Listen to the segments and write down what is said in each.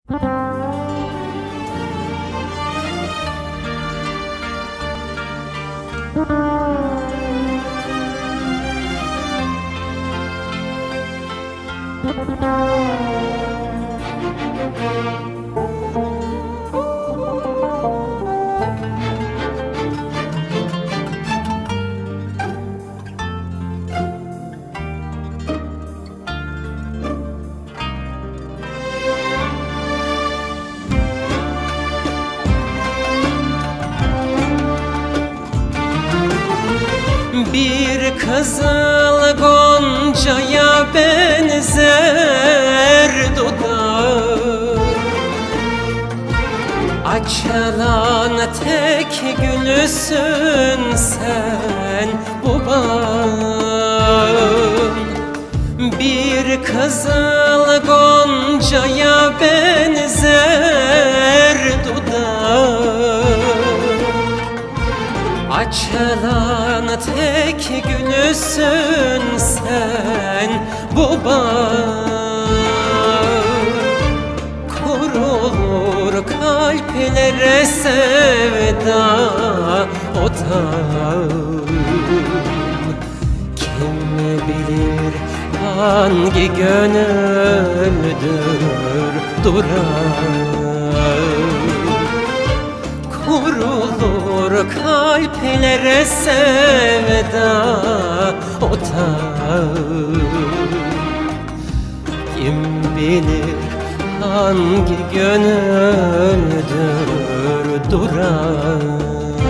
Bir kızıl goncaya benzer dudağı, açılan tek gülüsün sen bu bağın. Bir kızıl goncaya benzer dudağı, açılan tek gülüsün sen bu bağın. Kurulur kalplere sevda otağın. Kim bilir hangi gönüldür duran. Kurulur kalplere sevda otağı. Kim bilir hangi gönüldür duran.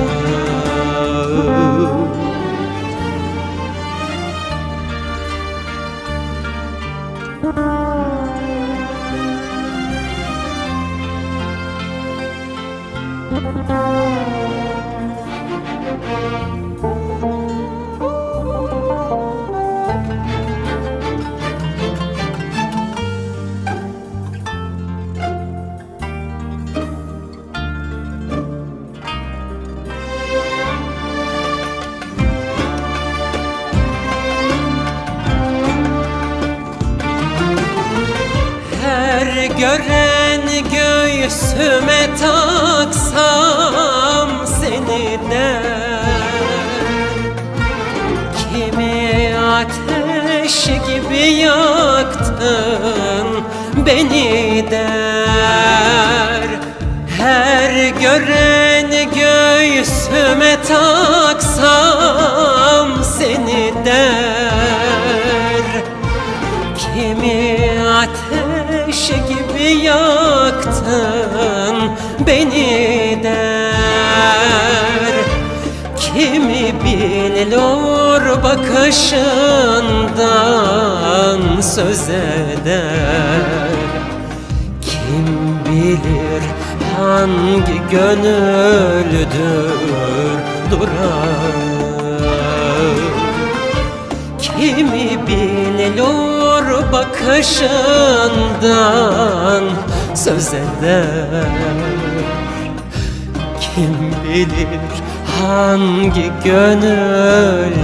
Her gören göğsüme taksam seni der. Kimi ateş gibi yaktın beni der. Her gören göğsüme taksam seni der. Kimi ateş gibi yaktın beni der. Kimi bilir bakışından söz eder. Kim bilir hangi gönüldür duran. Kimi bilir bakışından söz eder. Kim bilir hangi gönül